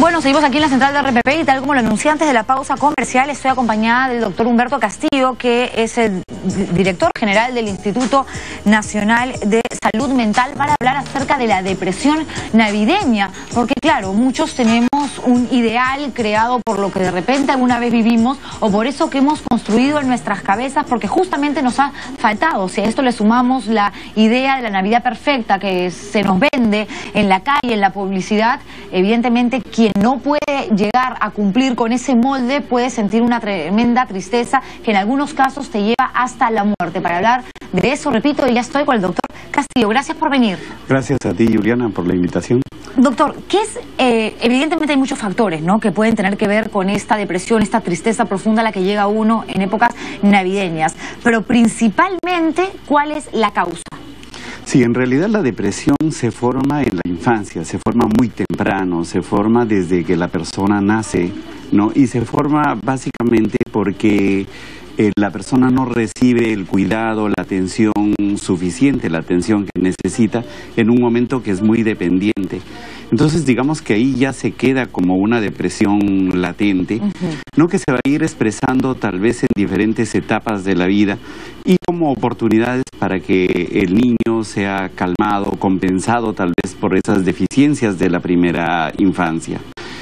Bueno, seguimos aquí en la central de RPP y tal como lo anuncié antes de la pausa comercial, estoy acompañada del doctor Humberto Castillo, que es el director general del Instituto Nacional de Salud Mental, para hablar acerca de la depresión navideña. Porque claro, muchos tenemos un ideal creado por lo que de repente alguna vez vivimos o por eso que hemos construido en nuestras cabezas, porque justamente nos ha faltado. Si a esto le sumamos la idea de la Navidad perfecta que se nos vende en la calle, en la publicidad, evidentemente quien no puede llegar a cumplir con ese molde puede sentir una tremenda tristeza que en algunos casos te lleva hasta la muerte. Para hablar de eso, repito, ya estoy con el doctor Castillo. Gracias por venir. Gracias a ti, Juliana, por la invitación. Doctor, ¿qué es? Evidentemente hay muchos factores, ¿no?, que pueden tener que ver con esta depresión, esta tristeza profunda a la que llega uno en épocas navideñas. Pero principalmente, ¿cuál es la causa? Sí, en realidad la depresión se forma en la infancia, se forma muy temprano, se forma desde que la persona nace, ¿no? Y se forma básicamente porque la persona no recibe el cuidado, la atención suficiente, la atención que necesita en un momento que es muy dependiente. Entonces digamos que ahí ya se queda como una depresión latente, ¿no?, que se va a ir expresando tal vez en diferentes etapas de la vida y como oportunidades para que el niño sea calmado, compensado tal vez por esas deficiencias de la primera infancia.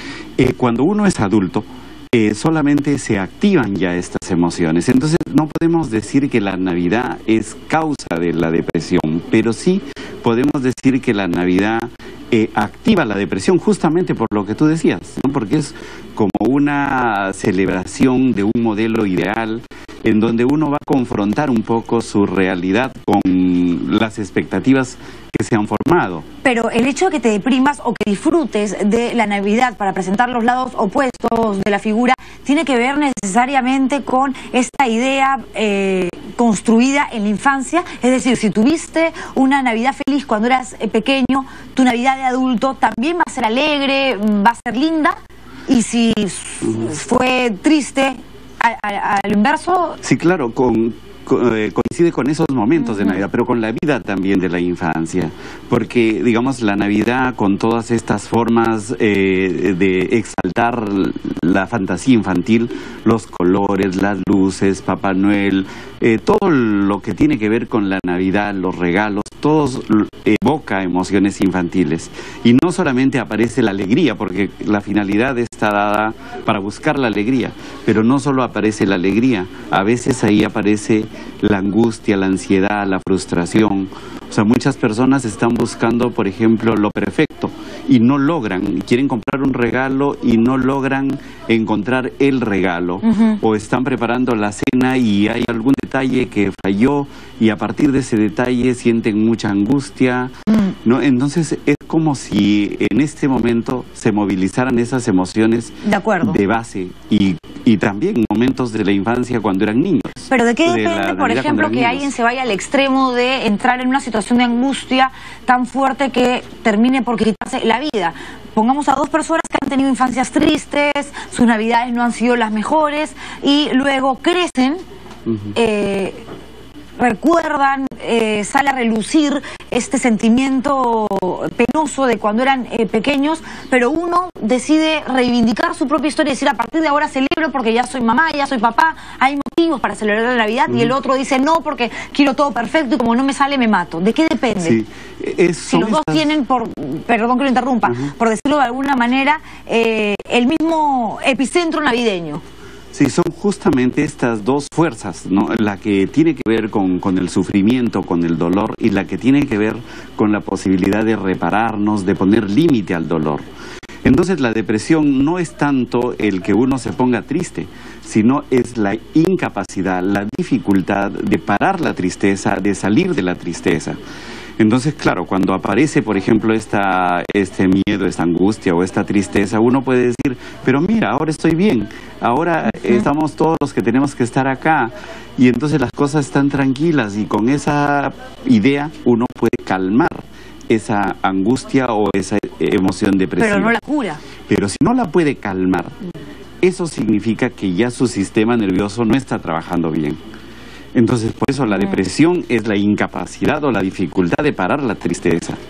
Cuando uno es adulto, solamente se activan ya estas emociones. Entonces no podemos decir que la Navidad es causa de la depresión, pero sí podemos decir que la Navidad activa la depresión justamente por lo que tú decías, ¿no? Porque es como una celebración de un modelo ideal en donde uno va a confrontar un poco su realidad con las expectativas que se han formado. Pero el hecho de que te deprimas o que disfrutes de la Navidad para presentar los lados opuestos de la figura, ¿tiene que ver necesariamente con esta idea construida en la infancia? Es decir, si tuviste una Navidad feliz cuando eras pequeño, tu Navidad de adulto también va a ser alegre, va a ser linda, y si fue triste, al inverso... Sí, claro, coincide con esos momentos de Navidad, pero con la vida también de la infancia, porque digamos la Navidad con todas estas formas de exaltar la fantasía infantil, los colores, las luces, Papá Noel, todo lo que tiene que ver con la Navidad, los regalos, todos evoca emociones infantiles. Y no solamente aparece la alegría, porque la finalidad está dada para buscar la alegría, pero no solo aparece la alegría, a veces ahí aparece la angustia, la ansiedad, la frustración. O sea, muchas personas están buscando, por ejemplo, lo perfecto y no logran, quieren comprar un regalo y no logran encontrar el regalo, o están preparando la cena y hay algún detalle que falló y a partir de ese detalle sienten mucha angustia, ¿no? Entonces es como si en este momento se movilizaran esas emociones de base y también en momentos de la infancia cuando eran niños. Pero ¿de qué depende, por ejemplo, que alguien se vaya al extremo de entrar en una situación de angustia tan fuerte que termine por quitarse la vida? Pongamos a dos personas que han tenido infancias tristes, sus navidades no han sido las mejores y luego crecen, recuerdan, sale a relucir este sentimiento penoso de cuando eran pequeños, pero uno decide reivindicar su propia historia y decir, a partir de ahora celebro porque ya soy mamá, ya soy papá, hay motivos para celebrar la Navidad, y el otro dice, no, porque quiero todo perfecto y como no me sale me mato. ¿De qué depende? Sí, si los dos tienen, perdón que lo interrumpa, por decirlo de alguna manera, el mismo epicentro navideño. Sí, son justamente estas dos fuerzas, ¿no? La que tiene que ver con el sufrimiento, con el dolor, y la que tiene que ver con la posibilidad de repararnos, de poner límite al dolor. Entonces la depresión no es tanto el que uno se ponga triste, sino es la incapacidad, la dificultad de parar la tristeza, de salir de la tristeza. Entonces, claro, cuando aparece, por ejemplo, este miedo, esta angustia o esta tristeza, uno puede decir, pero mira, ahora estoy bien, ahora estamos todos los que tenemos que estar acá, y entonces las cosas están tranquilas, y con esa idea uno puede calmar esa angustia o esa emoción depresiva. Pero no la cura. Pero si no la puede calmar, eso significa que ya su sistema nervioso no está trabajando bien. Entonces, por eso la depresión es la incapacidad o la dificultad de parar la tristeza,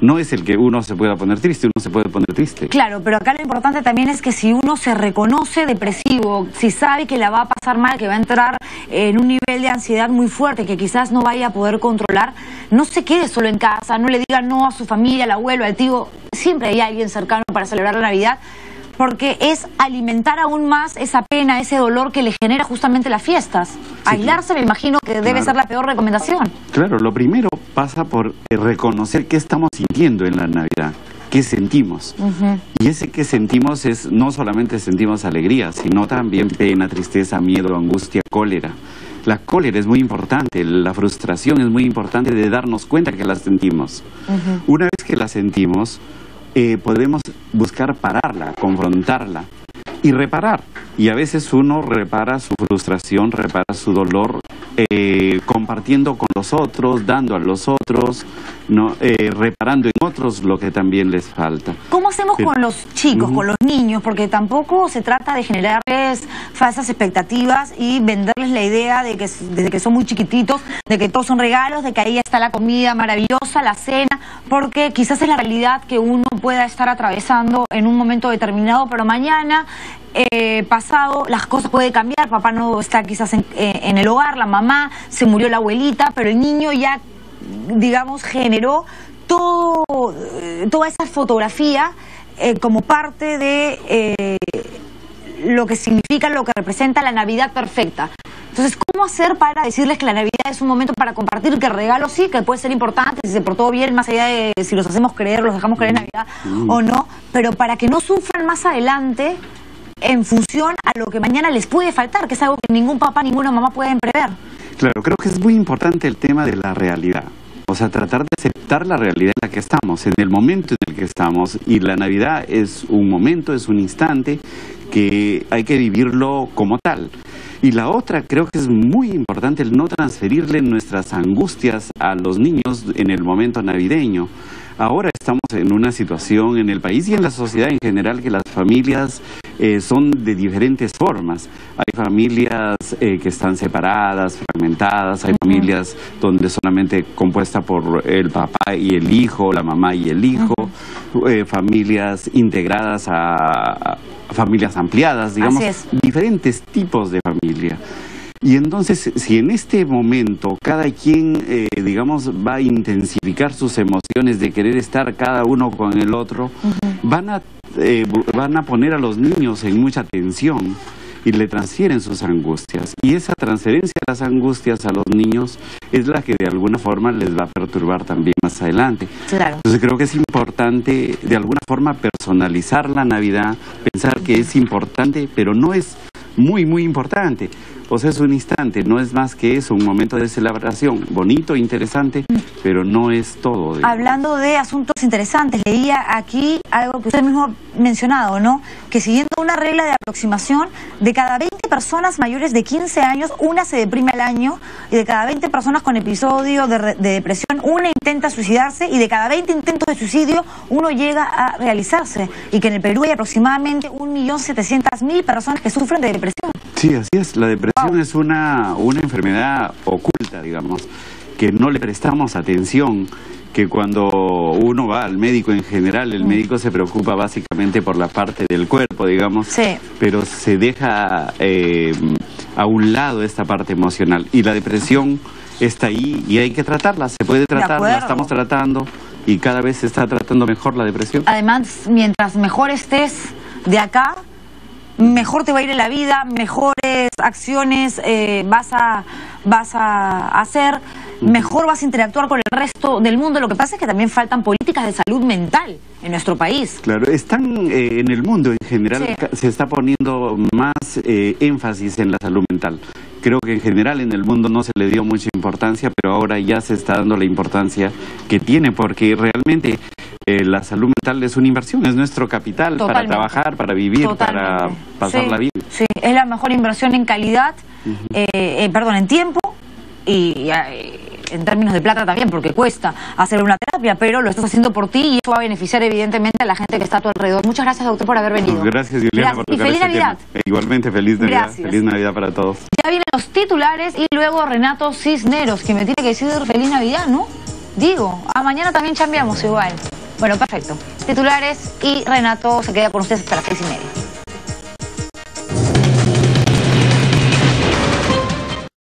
No es el que uno se pueda poner triste, uno se puede poner triste. Claro, pero acá lo importante también es que si uno se reconoce depresivo, si sabe que la va a pasar mal, que va a entrar en un nivel de ansiedad muy fuerte, que quizás no vaya a poder controlar, no se quede solo en casa, no le diga no a su familia, al abuelo, al tío, siempre hay alguien cercano para celebrar la Navidad, porque es alimentar aún más esa pena, ese dolor que le genera justamente las fiestas. Sí, aislarse, me imagino que debe ser la peor recomendación. Claro, lo primero pasa por reconocer qué estamos sintiendo en la Navidad, qué sentimos. Y ese que sentimos es, no solamente sentimos alegría, sino también pena, tristeza, miedo, angustia, cólera. La cólera es muy importante, la frustración es muy importante de darnos cuenta que la sentimos. Una vez que la sentimos, podemos buscar pararla, confrontarla y reparar. Y a veces uno repara su frustración, repara su dolor, compartiendo con los otros, dando a los otros, ¿no? Reparando en otros lo que también les falta. ¿Cómo hacemos con los chicos, con los niños? Porque tampoco se trata de generarles falsas expectativas y venderles la idea de que desde que son muy chiquititos, de que todos son regalos, de que ahí está la comida maravillosa, la cena, porque quizás es la realidad que uno pueda estar atravesando en un momento determinado, pero mañana, pasado, las cosas pueden cambiar. Papá no está quizás en el hogar, la mamá, se murió la abuelita, pero el niño ya, digamos, generó toda esa fotografía como parte de lo que significa, lo que representa la Navidad perfecta. Entonces, ¿cómo hacer para decirles que la Navidad es un momento para compartir, que el regalo sí, que puede ser importante, si se portó bien, más allá de si los hacemos creer, los dejamos creer en Navidad o no, pero para que no sufran más adelante en función a lo que mañana les puede faltar, que es algo que ningún papá, ninguna mamá pueden prever? Claro, creo que es muy importante el tema de la realidad. O sea, tratar de aceptar la realidad en la que estamos, en el momento en el que estamos. Y la Navidad es un momento, es un instante que hay que vivirlo como tal. Y la otra, creo que es muy importante el no transferirle nuestras angustias a los niños en el momento navideño. Ahora estamos en una situación en el país y en la sociedad en general que las familias son de diferentes formas. Hay familias que están separadas, fragmentadas, hay familias donde solamente compuesta por el papá y el hijo, la mamá y el hijo, familias integradas a familias ampliadas, digamos, diferentes tipos de familia. Y entonces, si en este momento cada quien, digamos, va a intensificar sus emociones de querer estar cada uno con el otro, van a poner a los niños en mucha tensión y le transfieren sus angustias. Y esa transferencia de las angustias a los niños es la que de alguna forma les va a perturbar también más adelante. Claro. Entonces creo que es importante de alguna forma personalizar la Navidad, pensar que es importante, pero no es muy, muy importante. O sea, es un instante, no es más que eso, un momento de celebración, bonito, interesante, pero no es todo. Digamos. Hablando de asuntos interesantes, leía aquí algo que usted mismo ha mencionado, ¿no? Que siguiendo una regla de aproximación, de cada 20 personas mayores de 15 años, una se deprime al año, y de cada 20 personas con episodio de depresión, una intenta suicidarse, y de cada 20 intentos de suicidio, uno llega a realizarse. Y que en el Perú hay aproximadamente 1.700.000 personas que sufren de depresión. Sí, así es. La depresión es una enfermedad oculta, digamos, que no le prestamos atención, que cuando uno va al médico en general, el médico se preocupa básicamente por la parte del cuerpo, digamos, pero se deja a un lado esta parte emocional. Y la depresión está ahí y hay que tratarla, se puede tratar, la estamos tratando y cada vez se está tratando mejor la depresión. Además, mientras mejor estés de acá, mejor te va a ir en la vida, mejores acciones vas a hacer, mejor vas a interactuar con el resto del mundo. Lo que pasa es que también faltan políticas de salud mental en nuestro país. Claro, están en el mundo en general, se está poniendo más énfasis en la salud mental. Creo que en general en el mundo no se le dio mucha importancia, pero ahora ya se está dando la importancia que tiene, porque realmente la salud mental es una inversión, es nuestro capital para trabajar, para vivir, para pasarla bien. Sí, es la mejor inversión en calidad, en tiempo y en términos de plata también, porque cuesta hacer una terapia, pero lo estás haciendo por ti y eso va a beneficiar evidentemente a la gente que está a tu alrededor. Muchas gracias, doctor, por haber venido. Gracias, Juliana, por tocar feliz Navidad. Igualmente, feliz Navidad. Feliz Navidad para todos. Ya vienen los titulares y luego Renato Cisneros, que me tiene que decir feliz Navidad, ¿no? Digo, mañana también chambeamos igual. Bueno, perfecto. Titulares y Renato se queda con ustedes hasta las 6:30.